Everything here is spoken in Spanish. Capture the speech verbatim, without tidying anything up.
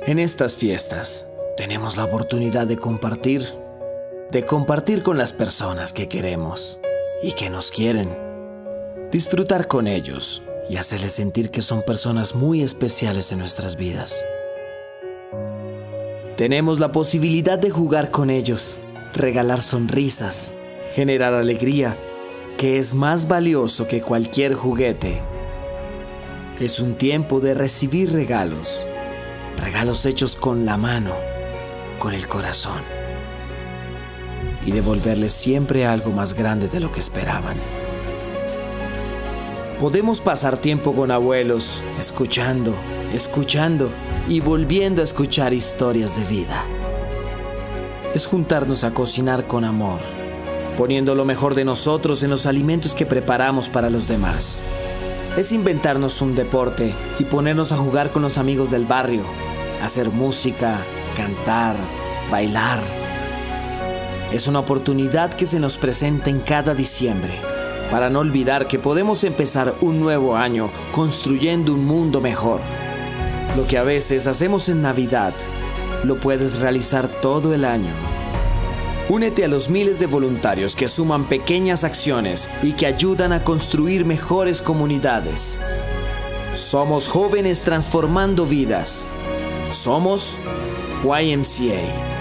En estas fiestas tenemos la oportunidad de compartir, de compartir con las personas que queremos y que nos quieren, disfrutar con ellos y hacerles sentir que son personas muy especiales en nuestras vidas. Tenemos la posibilidad de jugar con ellos, regalar sonrisas, generar alegría, que es más valioso que cualquier juguete. Es un tiempo de recibir regalos, regalos hechos con la mano, con el corazón, y devolverles siempre algo más grande de lo que esperaban. Podemos pasar tiempo con abuelos, escuchando, escuchando y volviendo a escuchar historias de vida. Es juntarnos a cocinar con amor, poniendo lo mejor de nosotros en los alimentos que preparamos para los demás. Es inventarnos un deporte y ponernos a jugar con los amigos del barrio, hacer música, cantar, bailar. Es una oportunidad que se nos presenta en cada diciembre, para no olvidar que podemos empezar un nuevo año construyendo un mundo mejor. Lo que a veces hacemos en Navidad, lo puedes realizar todo el año. Únete a los miles de voluntarios que suman pequeñas acciones y que ayudan a construir mejores comunidades. Somos jóvenes transformando vidas. Somos Y M C A.